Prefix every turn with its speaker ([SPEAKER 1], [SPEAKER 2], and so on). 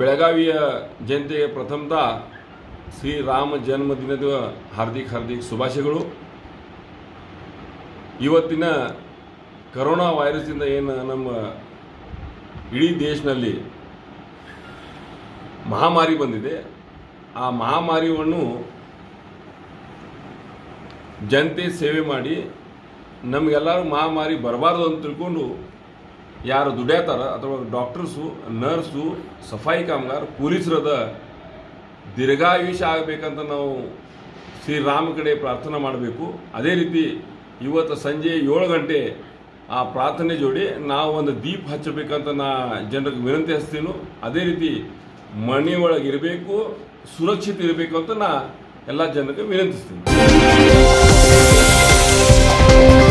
[SPEAKER 1] ಬೆಳಗಾವಿಯ ಜನತೆಗೆ ಪ್ರಥಮತಃ ಶ್ರೀರಾಮ ಜನ್ಮದಿನದ ಹಾರ್ದಿಕ ಶುಭಾಶಯಗಳು. ಇವತ್ತಿನ ಕರೋನಾ ವೈರಸ್ನಿಂದ ಏನು ನಮ್ಮ ಇಡೀ ದೇಶದಲ್ಲಿ ಮಹಾಮಾರಿ ಬಂದಿದೆ, ಆ ಮಹಾಮಾರಿಯನ್ನು ಜನತೆ ಸೇವೆ ಮಾಡಿ ನಮಗೆಲ್ಲರೂ ಮಹಾಮಾರಿ ಬರಬಾರ್ದು ಅಂತ ತಿಳ್ಕೊಂಡು ಯಾರು ದುಡಿಯತಾರ ಅಥವಾ ಡಾಕ್ಟರ್ಸು, ನರ್ಸು, ಸಫಾಯಿ ಕಾಮಗಾರ, ಪೊಲೀಸರದ ದೀರ್ಘಾಯುಷ್ಯ ಆಗಬೇಕಂತ ನಾವು ಶ್ರೀರಾಮ ಕಡೆ ಪ್ರಾರ್ಥನೆ ಮಾಡಬೇಕು. ಅದೇ ರೀತಿ ಇವತ್ತು ಸಂಜೆ 7 ಗಂಟೆ ಆ ಪ್ರಾರ್ಥನೆ ಜೋಡಿ ನಾವು ಒಂದು ದೀಪ ಹಚ್ಚಬೇಕಂತ ನಾ ಜನರಿಗೆ ವಿನಂತಿ ಹಚ್ತೀನಿ. ಅದೇ ರೀತಿ ಮನೆಯೊಳಗೆ ಇರಬೇಕು, ಸುರಕ್ಷಿತ ಇರಬೇಕು ಅಂತ ನಾ ಎಲ್ಲ ಜನರಿಗೆ ವಿನಂತಿಸ್ತೀನಿ.